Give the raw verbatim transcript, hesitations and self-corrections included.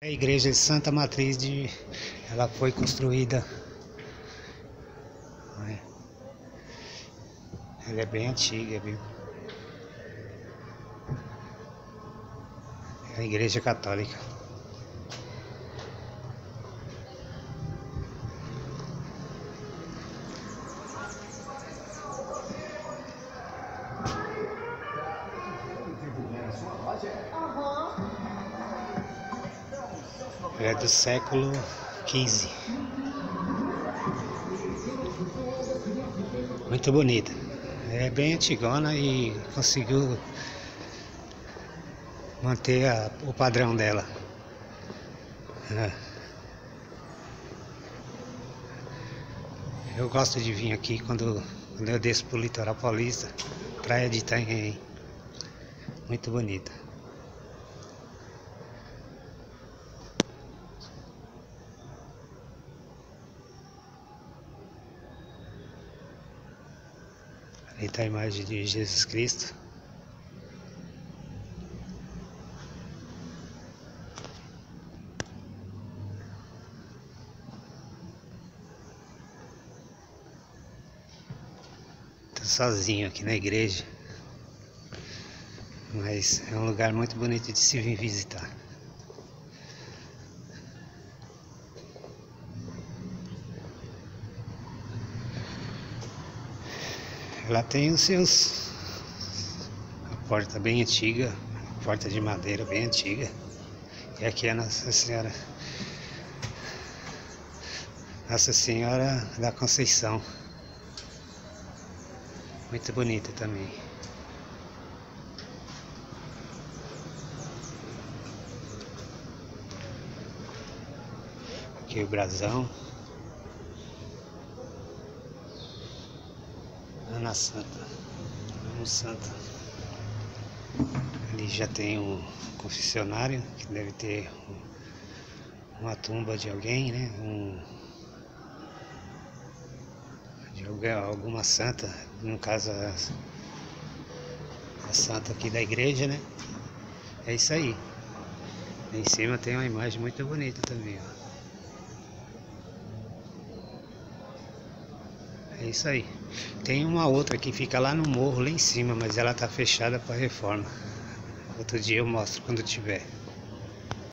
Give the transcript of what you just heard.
A igreja de Santa Matriz de, ela foi construída, né? Ela é bem antiga, viu? É a igreja católica. É do século quinze. Muito bonita. É bem antigona e conseguiu manter a, o padrão dela. É. Eu gosto de vir aqui quando, quando eu desço pro litoral paulista, praia de Itanhaém. Muito bonita. Ali está a imagem de Jesus Cristo. Estou sozinho aqui na igreja, mas é um lugar muito bonito de se vir visitar. Ela tem os seus... a porta bem antiga, porta de madeira bem antiga. E aqui é Nossa Senhora, Nossa Senhora da Conceição. Muito bonita também. Aqui o brasão. Ana Santa, Ana Santa. Ali já tem um confessionário, que deve ter uma tumba de alguém, né? Um, de alguém, alguma santa, no caso a, a santa aqui da igreja, né? É isso aí. Em cima tem uma imagem muito bonita também, ó. É isso aí. Tem uma outra que fica lá no morro, lá em cima, mas ela tá fechada para reforma. Outro dia eu mostro quando tiver.